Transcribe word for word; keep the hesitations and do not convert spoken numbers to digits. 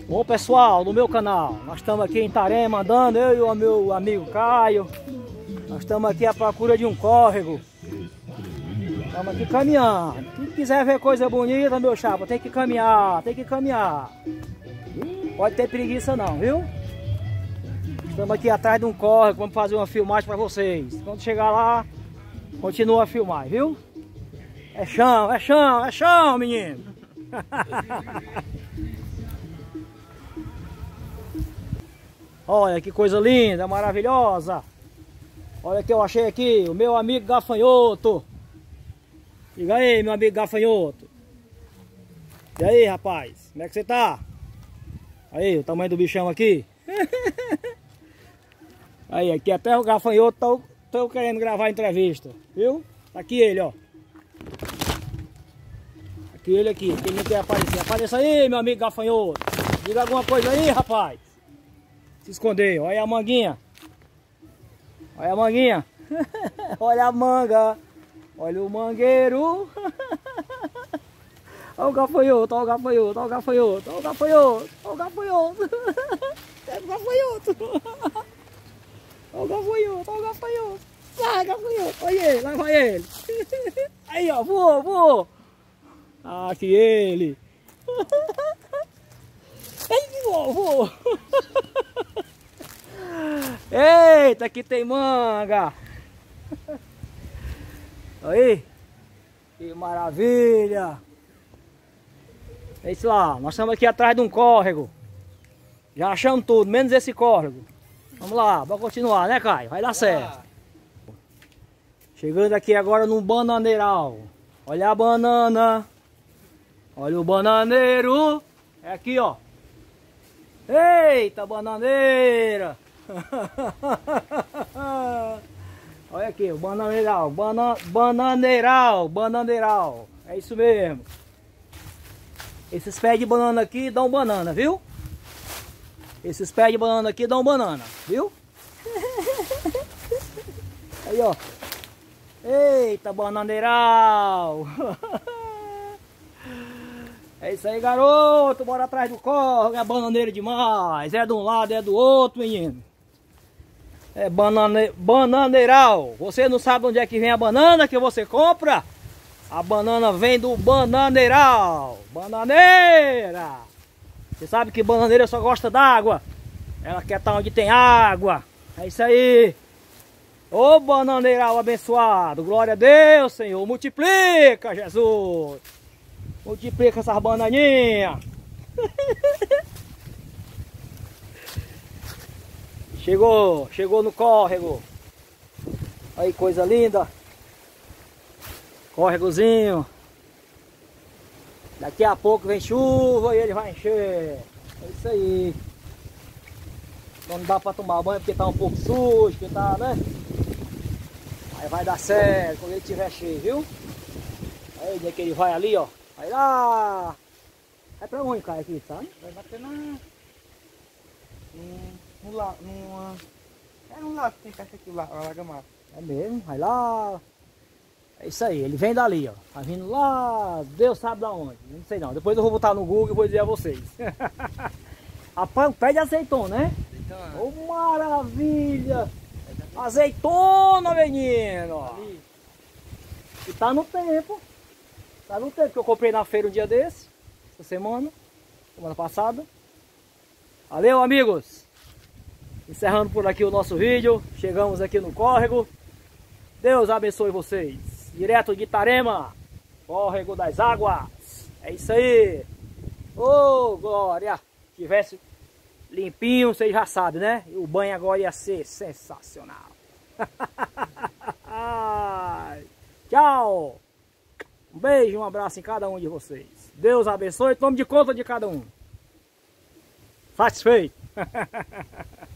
Bom pessoal, no meu canal, nós estamos aqui em Itarema andando, eu e o meu amigo Caio. Nós estamos aqui à procura de um córrego. Estamos aqui caminhando. Quem quiser ver coisa bonita, meu chapa, tem que caminhar, tem que caminhar. Pode ter preguiça não, viu? Estamos aqui atrás de um córrego, vamos fazer uma filmagem para vocês. Quando chegar lá, continua a filmar, viu? É chão, é chão, é chão, menino. Olha que coisa linda, maravilhosa. Olha que eu achei aqui, o meu amigo gafanhoto. Diga aí, meu amigo gafanhoto. E aí, rapaz, como é que você tá? Aí, o tamanho do bichão aqui. Aí, aqui até o gafanhoto tô, tô querendo gravar a entrevista, viu? Tá aqui ele, ó. Aqui ele aqui, que ele não quer aparecer. Apareça aí, meu amigo gafanhoto. Diga alguma coisa aí, rapaz. Se escondeu. Olha a manguinha. Olha a manguinha. Olha a manga. Olha o mangueiro. Olha o gafanhoto, olha o gafanhoto, olha o gafanhoto, olha o gafanhoto, olha o gafanhoto. É o gafanhoto. Olha o gafanhoto, olha o gafanhoto. Sai, gafanhoto. Olha ele, lá vai ele. Aí, ó, voou, voou. Ah, aqui ele. Aí, voou, voou. Eita, aqui tem manga. Aí, que maravilha. É isso lá, nós estamos aqui atrás de um córrego. Já achamos tudo, menos esse córrego. Vamos lá, vamos continuar, né, Caio? Vai dar certo. Chegando aqui agora num bananeiral. Olha a banana. Olha o bananeiro. É aqui, ó. Eita, bananeira. Olha aqui, o bananeiral, bana, bananeiral, bananeiral. É isso mesmo. Esses pés de banana aqui dão banana, viu? Esses pés de banana aqui dão banana, viu? Aí, ó. Eita, bananeiral. É isso aí, garoto. Bora atrás do córrego. É bananeiro demais. É de um lado, é do outro, menino. É banane... bananeiral. Você não sabe onde é que vem a banana que você compra? A banana vem do bananeiral. Bananeira. Você sabe que bananeira só gosta d'água. Ela quer estar onde tem água. É isso aí. Ô bananeiral abençoado. Glória a Deus, Senhor. Multiplica, Jesus. Multiplica essas bananinhas. Chegou, chegou no córrego. Aí, coisa linda. Córregozinho. Daqui a pouco vem chuva e ele vai encher. É isso aí. Então não dá pra tomar banho porque tá um pouco sujo, porque tá, né? Aí vai dar certo quando ele estiver cheio, viu? Aí onde é que ele vai ali, ó. Vai lá. Vai pra onde cai aqui, sabe? Vai bater na... No lago, numa... É um lago que tem caixa aqui, lá, a Lagamar. É mesmo, vai lá. É isso aí, ele vem dali, ó. Tá vindo lá, Deus sabe da onde. Não sei não, depois eu vou botar no Google e vou dizer a vocês. Rapaz, o pé de azeitona, né? Azeitona. Oh, maravilha! Azeitona, menino! Ali. E tá no tempo. Tá no tempo que eu comprei na feira um dia desse. Essa semana. Semana passada. Valeu, amigos! Encerrando por aqui o nosso vídeo. Chegamos aqui no córrego. Deus abençoe vocês. Direto de Itarema, córrego das águas. É isso aí. Ô, oh, glória. Se tivesse limpinho, vocês já sabem, né? E o banho agora ia ser sensacional. Tchau. Um beijo, um abraço em cada um de vocês. Deus abençoe. Tome de conta de cada um. Satisfeito.